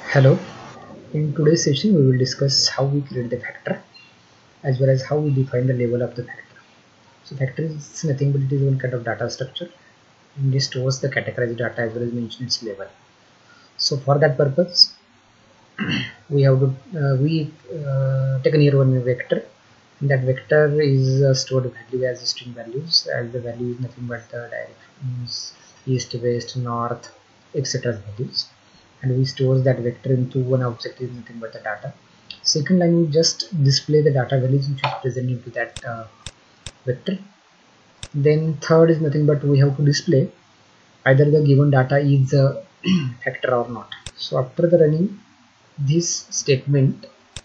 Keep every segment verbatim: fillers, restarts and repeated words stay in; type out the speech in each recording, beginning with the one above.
Hello, in today's session we will discuss how we create the factor as well as how we define the label of the factor. So factor is nothing but it is one kind of data structure and it stores the categorized data as well as mentions its label. So for that purpose we have to uh, we uh, taken here one vector, and that vector is uh, stored value as string values, as the value is nothing but the directions east, west, north, etc. values, and we store that vector into one object is nothing but the data. Second line, we just display the data values which is present into that uh, vector. Then third is nothing but we have to display either the given data is a factor or not. So after the running this statement,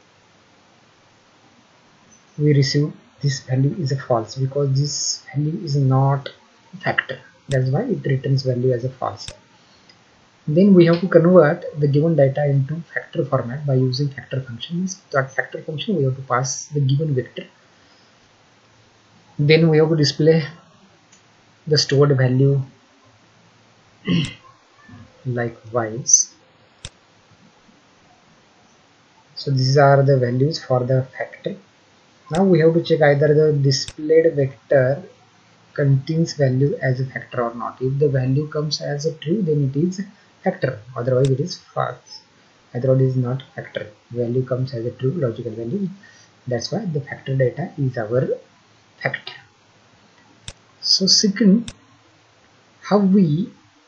we receive this value is a false because this value is not a factor. That's why it returns value as a false. Then we have to convert the given data into factor format by using factor functions. That factor function we have to pass the given vector. Then we have to display the stored value likewise. So these are the values for the factor. Now we have to check either the displayed vector contains value as a factor or not. If the value comes as a true, then it is factor, otherwise it is false. Otherwise it is not factor. Value comes as a true logical value, that's why the factor data is our factor. So second, how we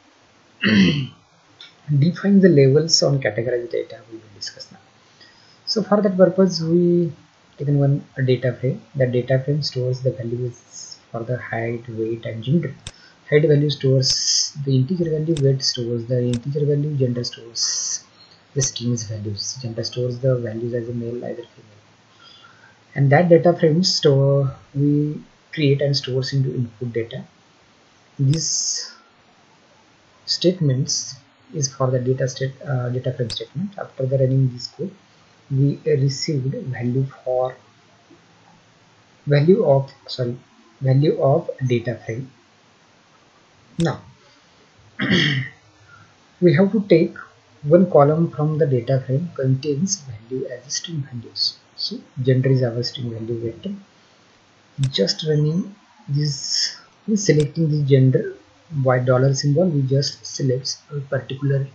define the labels on categorized data we will discuss now. So for that purpose we taken one data frame. The data frame stores the values for the height, weight and gender. Height value stores the integer value, weight stores the integer value, gender stores the strings values, gender stores the values as a male either female. And that data frame store we create and stores into input data. These statements is for the data state uh, data frame statement. After the running this code, we received value for value of sorry value of data frame. Now we have to take one column from the data frame contains value as string values. So gender is our string value vector. Just running this, selecting the gender by dollar symbol, we just select a particular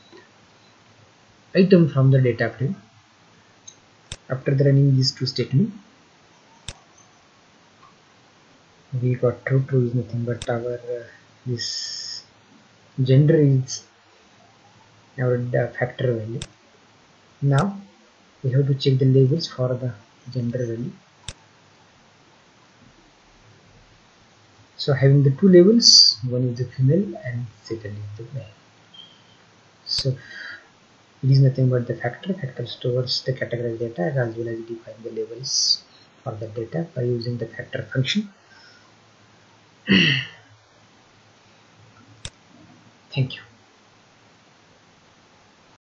item from the data frame. After the running these two statements, we got true. True is nothing but our uh, this gender is our uh, factor value. Now we have to check the labels for the gender value. So having the two labels, one is the female and second is the male. So it is nothing but the factor. Factor stores the categorized data as well as define the labels for the data by using the factor function. Thank you.